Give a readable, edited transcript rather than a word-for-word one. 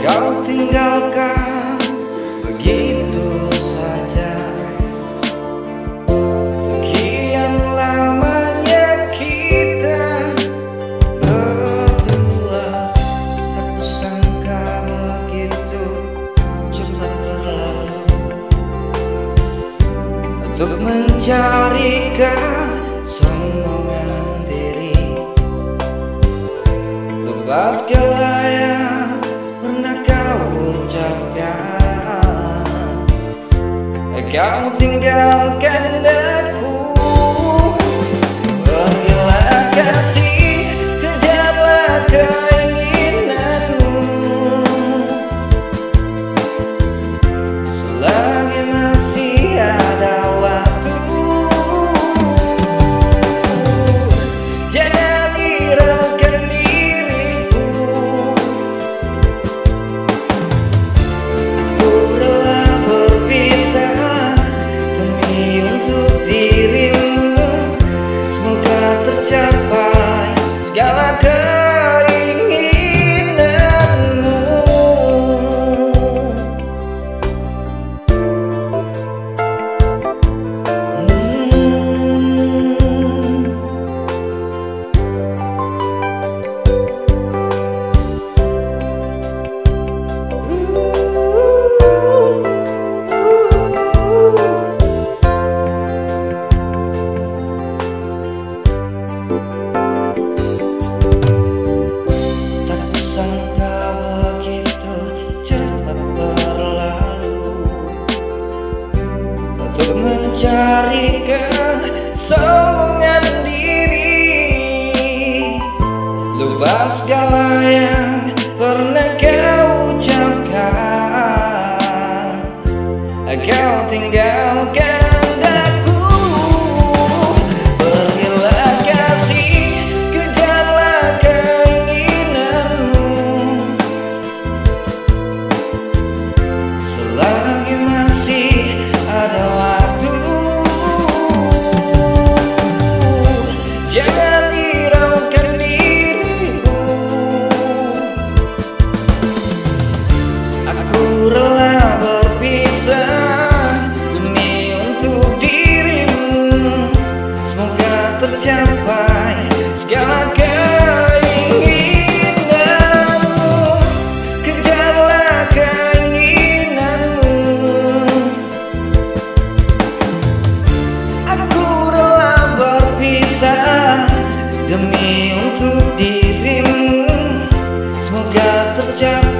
Kau tinggalkan begitu saja. Sekian lamanya kita berdua, tak kusangka begitu cepat berlalu. Untuk mencari kesenangan diri, lupa segala yang pernah kau ucapkan. Kau tinggalkan aku, pergilah kasih, kejarlah keinginanmu. Selagi masih ada waktu, jangan hiraukan diriku. Aku rela berpisah demi untuk dirimu. Semoga tercapai segala keinginanmu. Sangka begitu cepat berlalu. Untuk mencari kesenangan diri, lupa segala yang pernah kau ucapkan. Kau tinggalkan aku, pergilah kasih, kejarlah keinginanmu. Selagi masih ada waktu, jangan hiraukan diriku. Aku rela berpisah demi untuk dirimu. Semoga tercapai segala keinginanmu. Kejarlah keinginanmu. Aku rela berpisah demi untuk dirimu. Semoga tercapai